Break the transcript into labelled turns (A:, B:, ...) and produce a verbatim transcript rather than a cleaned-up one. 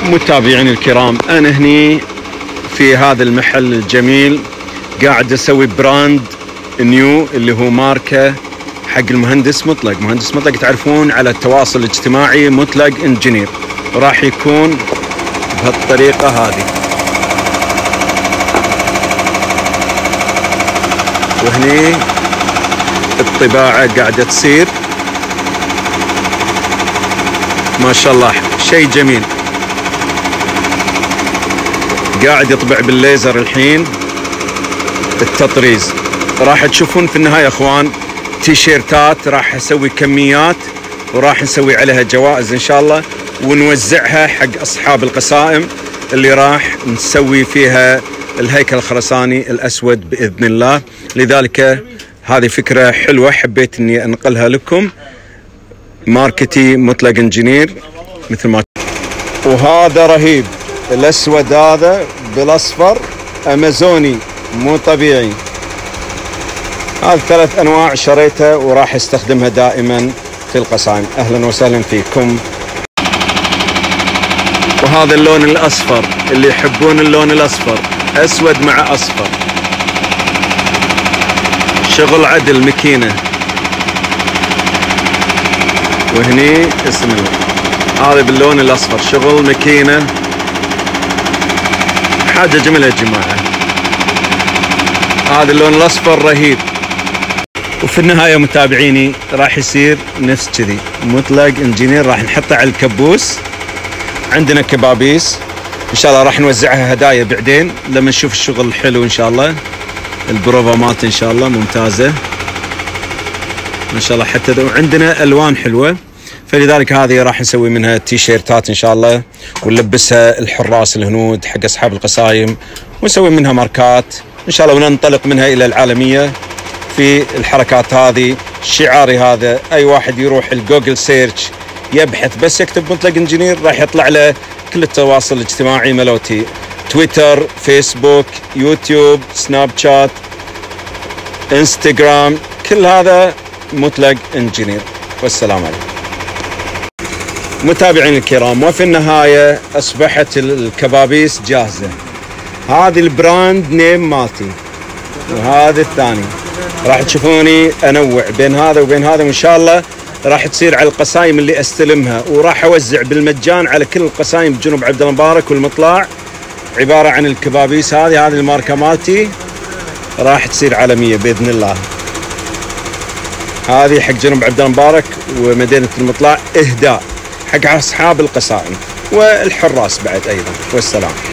A: متابعين الكرام، أنا هني في هذا المحل الجميل قاعد أسوي براند نيو اللي هو ماركة حق المهندس مطلق. مهندس مطلق تعرفون على التواصل الاجتماعي مطلق انجينير، راح يكون بهالطريقة هذه. وهني الطباعة قاعدة تصير ما شاء الله، شيء جميل. قاعد يطبع بالليزر الحين التطريز. راح تشوفون في النهاية اخوان تيشيرتات، راح اسوي كميات وراح نسوي عليها جوائز ان شاء الله، ونوزعها حق اصحاب القسائم اللي راح نسوي فيها الهيكل الخرساني الاسود باذن الله. لذلك هذه فكرة حلوة حبيت اني انقلها لكم. ماركتي مطلق انجينير مثل ما. وهذا رهيب، الاسود هذا بالاصفر امازوني مو طبيعي. هذه ثلاث انواع شريتها وراح استخدمها دائما في القصائم. اهلا وسهلا فيكم. وهذا اللون الاصفر، اللي يحبون اللون الاصفر، اسود مع اصفر، شغل عدل مكينة. وهني اسم الله، هذا باللون الاصفر شغل مكينة، حاجة جميلة يا جماعة. هذا اللون الاصفر رهيب. وفي النهاية متابعيني راح يصير نفس كذي مطلق انجينير، راح نحطه على الكبوس. عندنا كبابيس ان شاء الله راح نوزعها هدايا بعدين لما نشوف الشغل الحلو ان شاء الله. البروفا مالت ان شاء الله ممتازة ما شاء الله، حتى وعندنا الوان حلوة، فلذلك هذه راح نسوي منها تيشيرتات ان شاء الله، ونلبسها الحراس الهنود حق اصحاب القصايم، ونسوي منها ماركات ان شاء الله، وننطلق منها الى العالمية في الحركات هذه. شعاري هذا، اي واحد يروح الجوجل سيرش يبحث بس يكتب مطلق انجينير راح يطلع له كل التواصل الاجتماعي ملوتي، تويتر، فيسبوك، يوتيوب، سناب شات، انستغرام، كل هذا مطلق انجينير. والسلام عليكم متابعين الكرام. وفي النهاية اصبحت الكبابيس جاهزة. هذه البراند نيم مالتي، وهذا الثاني. راح تشوفوني انوع بين هذا وبين هذا، وان شاء الله راح تصير على القصايم اللي استلمها، وراح اوزع بالمجان على كل القصايم بجنوب عبد المبارك والمطلع، عبارة عن الكبابيس هذه. هذه الماركة مالتي راح تصير عالمية بإذن الله. هذه حق جنوب عبد المبارك ومدينة المطلع، إهداء حق أصحاب القصائم والحراس بعد أيضا. والسلام.